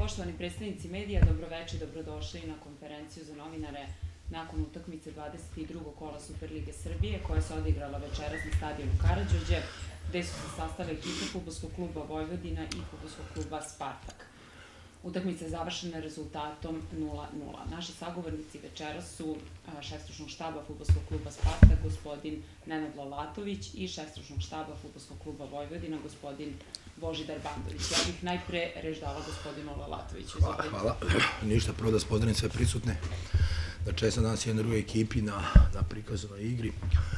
Poštovani predstavnici medija, dobroveče i dobrodošli na konferenciju za novinare nakon utakmice 22. kola Superlige Srbije, koja se odigrala večeras na stadionu Karađorđe, gde su se sastale ekipe Fudbalskog kluba Vojvodina i Fudbalskog kluba Spartak. Utakmica je završena rezultatom 0:0. Naši sagovornici večeras su šef stručnog štaba Fudbalskog kluba Spartak, gospodin Nenad Lalatović, i šef stručnog štaba Fudbalskog kluba Vojvodina, gospodin Božidar Bandović. Ja bih najpre reč dala gospodinu Lalatoviću. Hvala. Ništa, prvo da pozdravim sve prisutne. Da čestam danas jednoj drugoj ekipi na prikazanoj igri.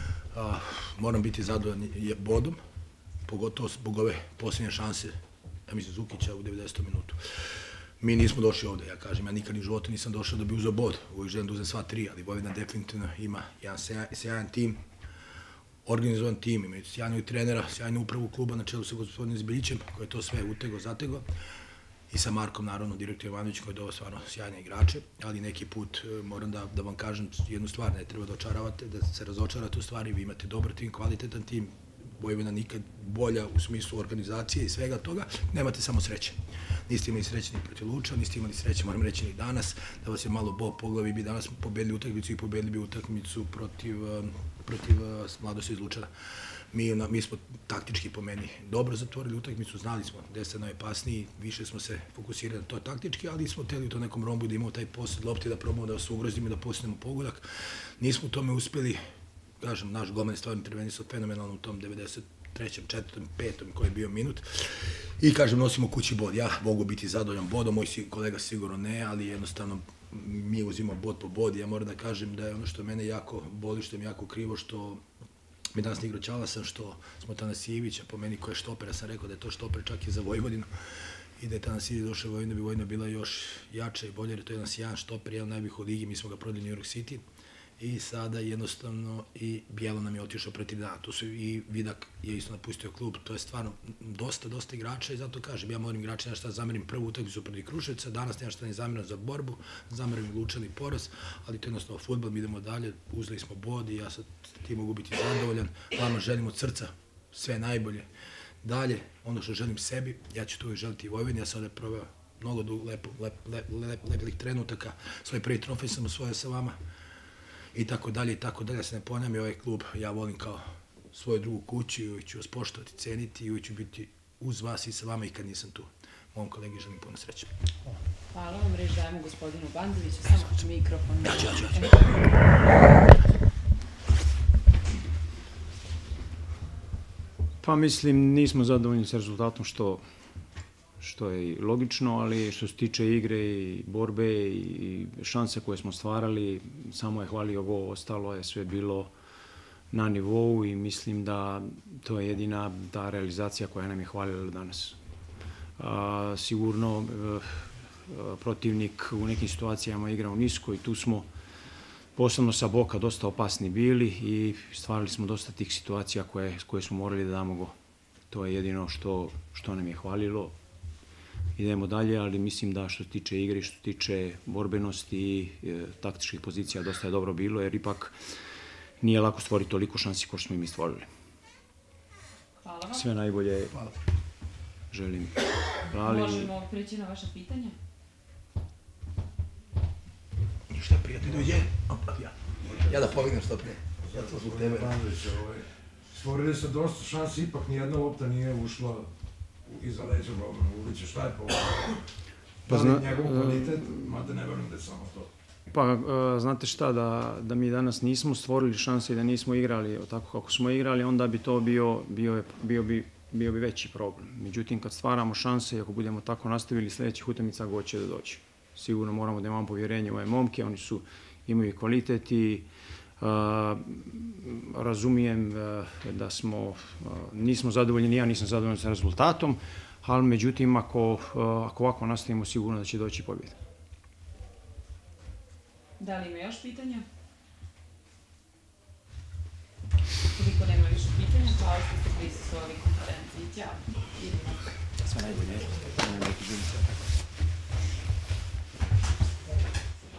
Moram biti zadovoljan bodom, pogotovo zbog ove posljednje šanse, ja mislim, Zukića u 90. minutu. Mi nismo došli ovde, ja kažem, ja nikad ni u životu nisam došao da bi uzeo bod. Uvijek želim da uzem sva tri, ali Vojvodina definitivno ima jedan sjajan tim, organizovan tim, imaju sjajnog trenera, sjajnu upravu kluba na čelu sa gospodinom Zbiljićem, koji je to sve utego, zatego, i sa Markom, naravno, direktor Jovanović, koji je doveo stvarno sjajne igrače, ali neki put moram da vam kažem jednu stvar, ne treba da očaravate, da se razočarate u stvari, vi imate dobar tim, kvalitetan tim, Vojvodina nikad bolja u smislu organizacije i svega toga, nemate samo sreće. Niste imali sreće ni protiv Luča, niste imali sreće, moram reći, ni danas, da vas je malo Bog poglavi, bi danas pobedili utakmicu i pobedili bi utakmicu protiv Mladosti iz Lučana. Mi smo taktički, po meni, dobro zatvorili utakmicu, znali smo gde ste najopasniji, više smo se fokusirali na to taktički, ali smo hteli u to nekom rombu da imamo taj posed lopti, da probamo da vas ugrozimo i da postignemo pogodak. Nismo u tome uspeli. Kažem, naš golman je stvarno intervenisao fenomenalno u tom 93. 4. 5. koji je bio minut. I, kažem, nosimo kući bod. Ja mogu biti zadovoljan bodom, moj kolega sigurno ne, ali jednostavno mi uzimamo bod po bod. Ja moram da kažem da je ono što mene jako boli, što mi jako krivo, što mi danas ne igra Ćalasan, što smo Tanasijevića, po meni ko je štoper, ja sam rekao da je to štoper čak i za Vojvodinu, i da je Tanasijević došao u Vojvodinu, bi Vojvodina bila još jača i bolje, jer to je jedan sjajan štoper, jedan najboljih u ligi, mi smo ga prodali New York City. I sada jednostavno i Bijelo nam je otišao pre 3 dana. Tu su i Vidak je isto napustio klub. To je stvarno dosta igrača i zato kažem, ja moram igrača nešto da zamerim prvu utakmicu protiv Kruševca, danas nešto ne zameram za borbu, zamerim Lučani poraz, ali to je jednostavno fudbal, mi idemo dalje, uzeli smo bod i ja sad ti mogu biti zadovoljan. Vama želim od srca sve najbolje. Dalje, ono što želim sebi, ja ću to uvijek želiti i Vojvodini, ja sam ovde proveo mnogo lepih trenutaka, svoj prvi trofej sam osvojio sa vama, i tako dalje, ja se ne ponavljam, i ovaj klub ja volim kao svoju drugu kuću i uvijek ću vas poštovati, ceniti i uvijek ću biti uz vas i sa vama i kad nisam tu. Mom kolegi želim puno sreće. Hvala vam, reč dajemo gospodinu Bandoviću, samo mikrofon. Ja ću. Pa mislim, nismo zadovoljni sa rezultatom, što je i logično, ali što se tiče igre i borbe i šanse koje smo stvarali, samo je hvalio gol, ostalo je sve bilo na nivou i mislim da to je jedina ta realizacija koja nam je hvalila danas. Sigurno protivnik u nekim situacijama igrao nisko i tu smo posebno sa boka dosta opasni bili i stvarali smo dosta tih situacija koje smo morali da damo gol. To je jedino što nam je hvalilo. Idemo dalje, ali mislim da što se tiče igre, što se tiče borbenosti i taktičkih pozicija dosta je dobro bilo, jer ipak nije lako stvoriti toliko šansi kao što smo i mi stvorili. Hvala vam. Sve najbolje želim. Možemo preći na vaše pitanje? Šta prijatelj, dođe? Ja da pobegnem što prije. Ja to zbog tebe. Stvorili se dosta šansi, ipak nijedna lopta nije ušla iza leđa Bogdana Ulića. Šta je povod? Da li njegov kvalitet, mada ne verujem da je samo to. Pa, znate šta, da mi danas nismo stvorili šanse i da nismo igrali tako kako smo igrali, onda bi to bio bi veći problem. Međutim, kad stvaramo šanse i ako budemo tako nastavili, sljedećih utakmica gol će da doći. Sigurno moramo da imamo povjerenje u ove momke, oni imaju kvalitet i razumijem da nismo zadovoljni, ja nisam zadovoljan sa rezultatom, ali međutim, ako ovako nastavimo, sigurno da će doći pobjeda. Da li ima još pitanja? Koliko nema više pitanja, hvala što ste prisustvovali konferenciji. Ćao. Sve najbolje.